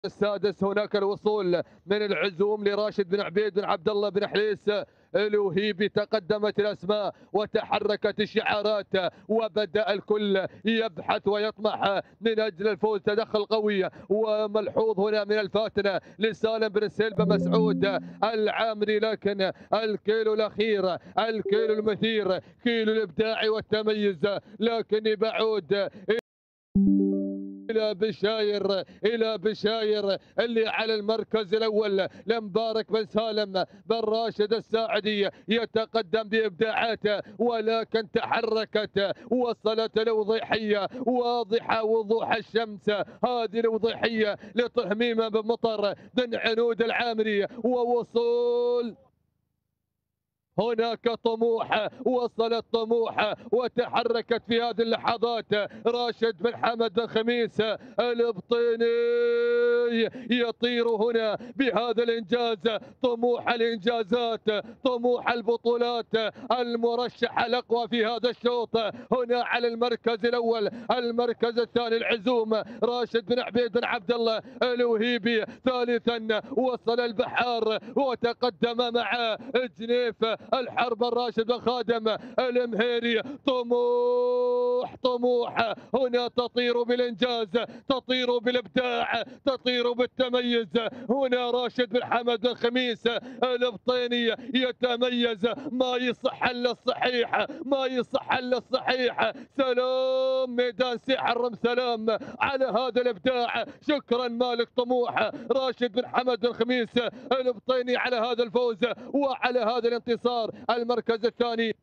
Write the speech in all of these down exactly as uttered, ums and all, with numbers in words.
السادس هناك الوصول من العزوم لراشد بن عبيد بن عبد الله بن حليس الوهيبي. تقدمت الاسماء وتحركت الشعارات وبدا الكل يبحث ويطمح من اجل الفوز. تدخل قوي وملحوظ هنا من الفاتنه لسالم بن سلبة مسعود العامري، لكن الكيلو الاخير الكيلو المثير كيلو الابداع والتميز، لكني بعود الى بشاير الى بشاير اللي على المركز الاول لمبارك بن سالم بن راشد الساعدي يتقدم بابداعاته، ولكن تحركت وصلت الوضيحيه واضحه وضوح الشمس. هذه الوضيحيه لطهميمه بن مطر بن عنود العامري، ووصول هناك طموح، وصلت طموح وتحركت في هذه اللحظات راشد بن حمد بن خميس الابطيني يطير هنا بهذا الانجاز. طموح الانجازات، طموح البطولات، المرشح الاقوى في هذا الشوط هنا على المركز الاول. المركز الثاني العزوم راشد بن عبيد بن عبد الله الوهيبي. ثالثا وصل البحار وتقدم مع جنيف الحرب الراشد بن خادم المهيري. طموح طموح هنا تطير بالانجاز، تطير بالابداع، تطير بالتميز. هنا راشد بن حمد بن خميس الابطيني يتميز. ما يصح الا الصحيح، ما يصح الا الصحيح. سلام ميدان سي حرم، سلام على هذا الابداع. شكرا مالك طموح راشد بن حمد بن خميس الابطيني على هذا الفوز وعلى هذا الانتصار. المركز الثاني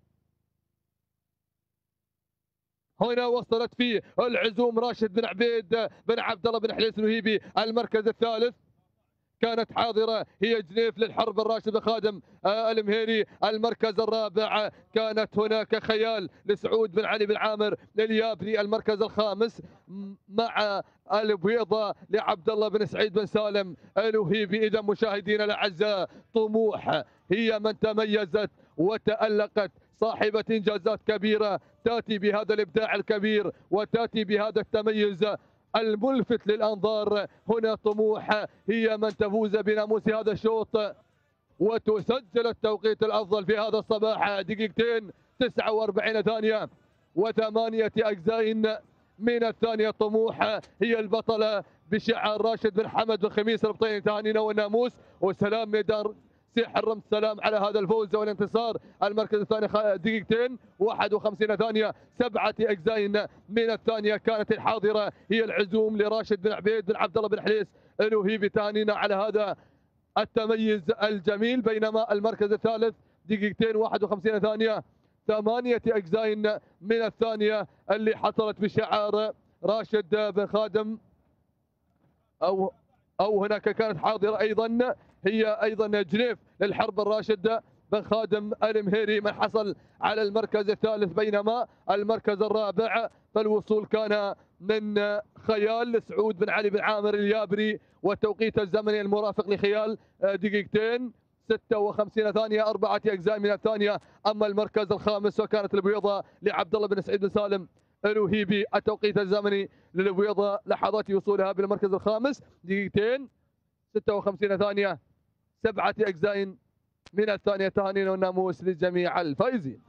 هنا وصلت فيه العزوم راشد بن عبيد بن عبد الله بن حليس الوهيبي. المركز الثالث كانت حاضرة هي جنيف للحرب الراشد بن خادم المهيري. المركز الرابع كانت هناك خيال لسعود بن علي بن عامر اليابري. المركز الخامس مع البيضة لعبد الله بن سعيد بن سالم الوهيبي. إذا مشاهدينا الأعزاء، طموح هي من تميزت وتألقت، صاحبة إنجازات كبيرة، تأتي بهذا الإبداع الكبير وتأتي بهذا التميز الملفت للأنظار. هنا طموح هي من تفوز بناموس هذا الشوط وتسجل التوقيت الأفضل في هذا الصباح، دقيقتين تسعة وأربعين ثانية وثمانية أجزاء من الثانية. طموح هي البطلة بشعار راشد بن حمد بن خميس الابطيني. تهانينا والناموس وسلام ميدان سي حرم، السلام على هذا الفوز والانتصار. المركز الثاني دقيقتين واحد وخمسين ثانية، سبعة أجزاء من الثانية. كانت الحاضرة هي العزوم لراشد بن عبيد بن عبد الله بن حليس الوهيبي. تهانينا على هذا التميز الجميل. بينما المركز الثالث دقيقتين واحد وخمسين ثانية، ثمانية أجزاء من الثانية اللي حصلت بشعار راشد بن خادم أو أو هناك كانت حاضرة أيضا هي أيضا جنيف للحرب الراشد بن خادم المهيري من حصل على المركز الثالث. بينما المركز الرابع فالوصول كان من خيال لسعود بن علي بن عامر اليابري، والتوقيت الزمني المرافق لخيال دقيقتين ستة وخمسين ثانية، أربعة أجزاء من الثانية. أما المركز الخامس وكانت البيضة لعبد الله بن سعيد بن سالم الوهيبي. التوقيت الزمني للبيضة لحظات وصولها بالمركز الخامس دقيقتين ستة وخمسين ثانية، سبعة أجزاء من الثانية. تهانينا والناموس لجميع الفائزين.